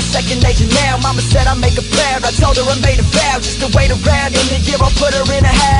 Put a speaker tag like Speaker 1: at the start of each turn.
Speaker 1: second nature now. Mama said I make a prayer, I told her I made a vow just to wait around. In a year I'll put her in a house.